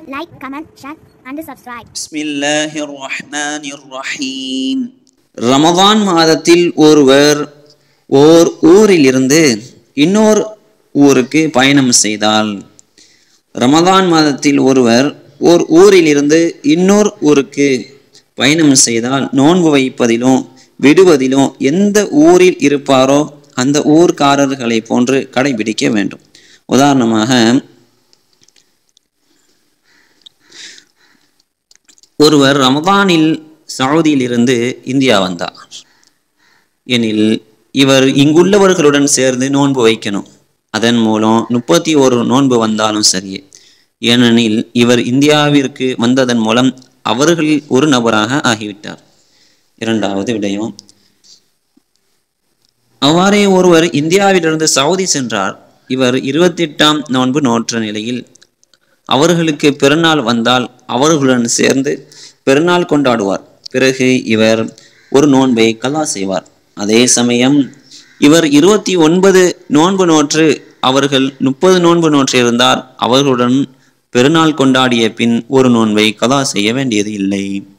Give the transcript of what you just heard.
Like, comment, share and subscribe. பிஸ்மில்லாஹிர்ரஹ்மானிர்ரஹீம். Ramadan மாதத்தில் ஒருவர் ஓர் ஊரிலிருந்து இன்னொரு ஊருக்கு பயணம் செய்தால், ரமதான் மாதத்தில் ஒருவர் ஓர் ஊரிலிருந்து இன்னொரு ஊருக்கு பயணம் செய்தால் நோன்பு வைப்பதிலும் விடுவதிலும் எந்த ஊரில் இருப்பாரோ அந்த ஊர்க்காரர்களை போன்று கடைபிடிக்க வேண்டும். உதாரணமாக, ஒருவர் ரமதானில் சவுதியில் இருந்து இந்தியா வந்தார் எனில் இவர் இங்குள்ளவர்களுடன் சேர்ந்து நோன்பு வைக்கணும். அதன் மூலம் 31 நோன்பு வந்தாலும் சரி, ஏனெனில் இவர் இந்தியாவிற்கு வந்ததன் மூலம் அவர்களில் ஒரு நபராக ஆகிவிட்டார். இரண்டாவது விடயம், அவ்வாறே ஒருவர் இந்தியாவிலிருந்து சவுதி சென்றார். இவர் 28ஆம் நோன்பு நோற்ற நிலையில் அவர்களுக்கு பெருநாள் வந்தால் அவர்களுடன் சேர்ந்து பெருநாள் கொண்டாடுவார். பிறகு இவர் ஒரு நோன்பை கலா செய்வார். அதே சமயம் இவர் 29 நோன்பு நோற்று அவர்கள் 30 நோன்பு நோற்று இருந்தார். அவர்களுடன் பெருநாள் கொண்டாடிய பின் ஒரு நோன்பை கலா செய்ய வேண்டியது இல்லை.